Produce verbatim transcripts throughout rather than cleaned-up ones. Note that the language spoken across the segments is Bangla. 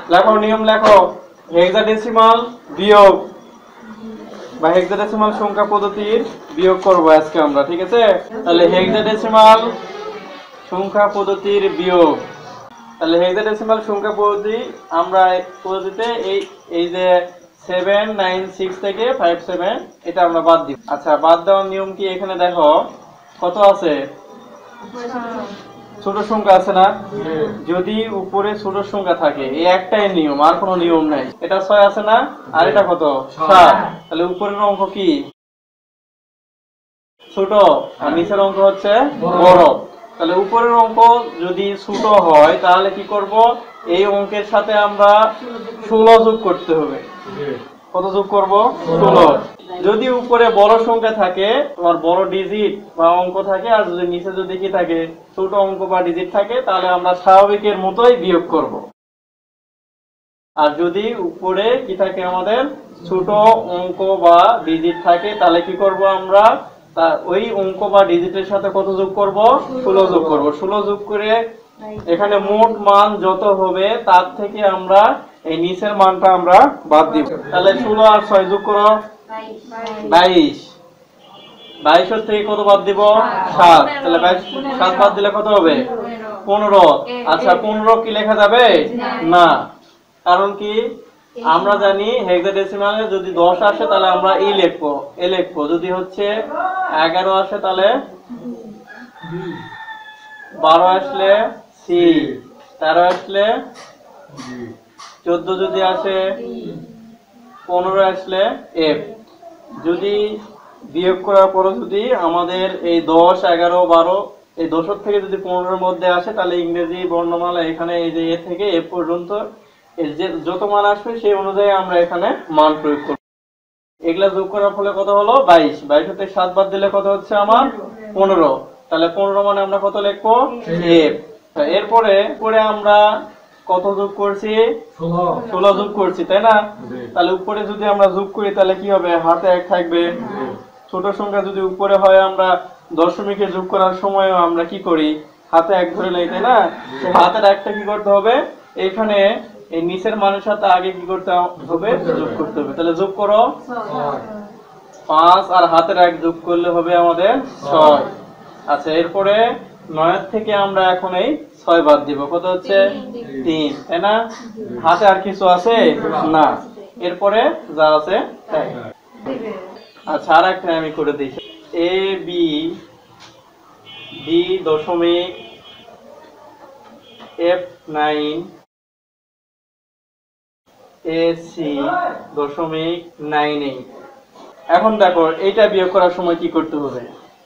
লেখো নিয়ম লেখো। হেক্সাডেসিমাল বিয়োগ বা হেক্সাডেসিমাল সংখ্যা পদ্ধতির বিয়োগ করব আজকে আমরা, ঠিক আছে? তাহলে হেক্সাডেসিমাল সংখ্যা পদ্ধতির বিয়োগ, তাহলে হেক্সাডেসিমাল সংখ্যা পদ্ধতি আমরা পদ্ধতিতে এই এই যে সেভেন নাইন সিক্স থেকে ফাইভ সেভেন এটা আমরা বাদ দিব। আচ্ছা, বাদ দেওয়ার নিয়ম কি? এখানে দেখো কত আছে, ছোট সংখ্যা আছে না? যদি উপরে ছোট সংখ্যা থাকে, এই একটাই নিয়ম, আর কোনো নিয়ম নাই। এটা ছয় আছে না, আর এটা কত? সাত। তাহলে উপরের অঙ্ক কি? ছোট, আর নিচের অঙ্ক হচ্ছে বড়। তাহলে উপরের অঙ্ক যদি ছোট হয় তাহলে কি করব? এই অঙ্কের সাথে আমরা ষোলো যোগ করতে হবে। কত যোগ করব? ষোলো। যদি উপরে বড় সংখ্যা থাকে, তোমার বড় ডিজিট বা অঙ্ক থাকে, আর যদি নিচে যদি কি থাকে, ছোট অঙ্ক বা ডিজিট থাকে, তাহলে আমরা স্বাভাবিকের মতোই বিয়োগ করব। আর যদি উপরে কি থাকে, আমাদের ছোট অঙ্ক বা ডিজিট থাকে, তাহলে কি করব আমরা? তা ওই অঙ্ক বা ডিজিটের সাথে কত যোগ করব? ষোলো যোগ করব। ষোলো যোগ করে এখানে মোট মান যত হবে তার থেকে আমরা এই নিচের মানটা আমরা বাদ দিব। তাহলে ষোলো আর ছয় যোগ করো, বাইশ। বাইশের থেকে কত বাদ দিব? সাত। তাহলে বাইশ সাত বাদ দিলে কত হবে? পনেরো। আচ্ছা, পনেরো কি লেখা যাবে? না। কারণ কি? আমরা জানি হেক্সাডেসিমালে যদি দশ আসে তাহলে আমরা ই লিখবো, এ লিখবো। যদি হচ্ছে এগারো আসে তাহলে বারো, আসলে সি, তেরো আসলে চোদ্দ, যদি আসে পনেরো আসলে এফ। যদি বিয়োগ করার পর যদি আমাদের এই দশ, এগারো, বারো, এই দশের থেকে যদি পনেরোর মধ্যে আসে তাহলে ইংরেজি বর্ণমালা এখানে এই যে এ থেকে এফ পর্যন্ত যত মান আসবে সেই অনুযায়ী আমরা এখানে মান প্রয়োগ করব। এগুলা যোগ করার ফলে কত হলো? বাইশ। বাইশ থেকে সাত বাদ দিলে কত হচ্ছে আমার? পনেরো। তাহলে পনেরো মানে আমরা কত লিখবো? এফ। এরপরে পরে আমরা কত যোগ করছি? ষোলো যোগ করছি, তাই না? তাহলে উপরে যদি আমরা যোগ করি তাহলে কি হবে? হাতে এক থাকবে। ছোট সংখ্যা যদি উপরে হয় আমরা দশমিকে যোগ করার সময় আমরা কি করি? হাতে এক ধরে নেই, তাই না? হাতের একটা কি করতে হবে? এখানে এই নিচের মানের সাথে আগে কি করতে হবে? যোগ করতে হবে। তাহলে যোগ করো, পাঁচ আর হাতের এক যোগ করলে হবে আমাদের ছয়। আচ্ছা, এরপরে নয়ের থেকে আমরা এখন এই ছয় বাদ দিব। কত হচ্ছে? তিন, তাই না? হাতে আর কিছু আছে না, এরপরে যা আছে তাই। আচ্ছা, আর একটা আমি করে দিই। এ বি ডি দশমিক এফ নাইন এ সি দশমিক নাইন এইট। এখন দেখো এইটা বিয়োগ করার সময় কি করতে হবে?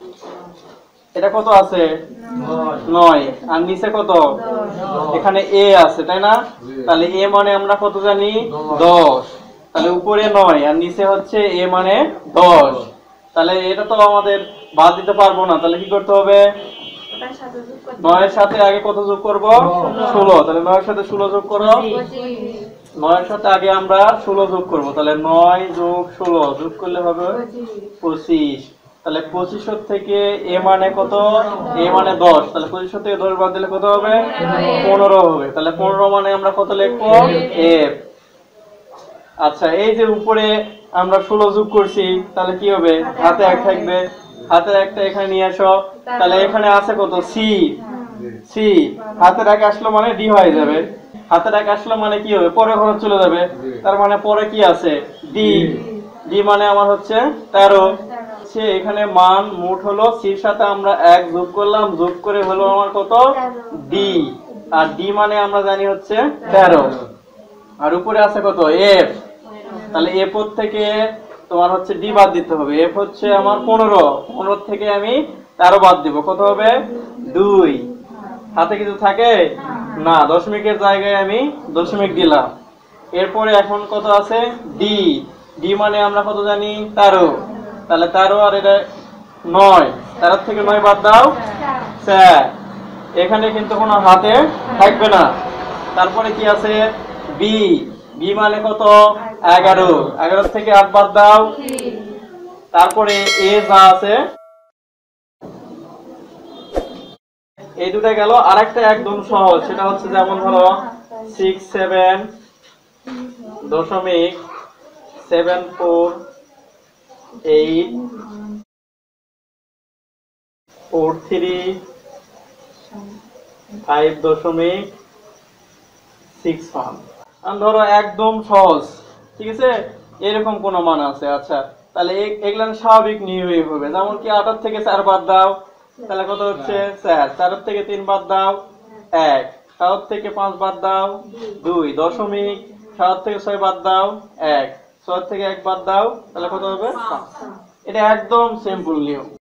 এটা কত আছে? নয়। আর নিচে কত? এখানে এ আছে, তাই না? তাহলে এ মানে আমরা কত জানি? দশ। তাহলে উপরে নয় আর নিচে হচ্ছে এ মানে দশ। তাহলে এটা তো আমাদের বাদ দিতে পারবো না, তাহলে কি করতে হবে? নয়ের সাথে আগে কত যোগ করব? ষোলো। তাহলে নয়ের সাথে ষোলো যোগ করো। নয়ের সাথে আগে আমরা ষোলো যোগ করব। তাহলে নয় যোগ ষোলো যোগ করলে হবে পঁচিশ। তাহলে পঁচিশ থেকে এ মানে কত? এ মানে দশ। তাহলে পঁচিশ থেকে দশ বাদ দিলে কত হবে? পনেরো হবে। তাহলে পনেরো মানে আমরা কত লিখবো? এফ। আচ্ছা, এই যে উপরে আমরা ষোলো যোগ করছি তাহলে কি হবে? হাতে এক থাকবে। হাতের একটা এখানে নিয়ে আসো। তাহলে এখানে আছে কত? সি। সি হাতের এক আসলো মানে ডি হয়ে যাবে। হাতের এক আসলো মানে কি হবে? পরে ঘর চলে যাবে। তার মানে পরে কি আছে? ডি। ডি মানে আমার হচ্ছে তেরো। সে এখানে মান মোট হলো, সির সাথে আমরা এক যোগ করলাম, যোগ করে হলো আমার কত? ডি। আর ডি মানে আমরা জানি হচ্ছে তেরো। আর উপরে আছে কত? এফ। তাহলে এফ থেকে তোমার হচ্ছে ডি বাদ দিতে হবে। এফ হচ্ছে আমার পনেরো। পনেরো থেকে আমি তেরো বাদ দিব। কত হবে? দুই। হাতে কিছু থাকে না, দশমিকের জায়গায় আমি দশমিক দিলাম। এরপরে এখন কত আছে? ডি। ডি মানে আমরা কত জানি? তেরো। তাহলে তেরো আর এটা নয়। তেরো থেকে নয় বাদ দাও, চার। এখানে কিন্তু কোনো হাতে থাকবে না। তারপরে কি আছে? বি। বি মানে কত? এগারো। এগারো থেকে আট বাদ দাও। তারপরে এ যা আছে এই দুটা গেল। আরেকটা একদম সহজ, সেটা হচ্ছে যেমন ধরো সিক্স সেভেন দশমিক seven four eight four three five দশমিক সিক্স ওয়ান। ধরো একদম সহজ, ঠিক আছে, এরকম কোন মান আছে। আচ্ছা, তাহলে এগুলো স্বাভাবিক নিয়মই হবে। যেমন কি আটার থেকে চার বাদ দাও, তাহলে কত হচ্ছে চার। চারের থেকে তিন বাদ দাও এক। সাত থেকে পাঁচ বাদ দাও দুই। দশমিক সাত থেকে ছয় বাদ দাও এক। ছয় থেকে এক বাদ দাও, তাহলে কত হবে পাঁচ। এটা একদম সিম্পল নিয়ম।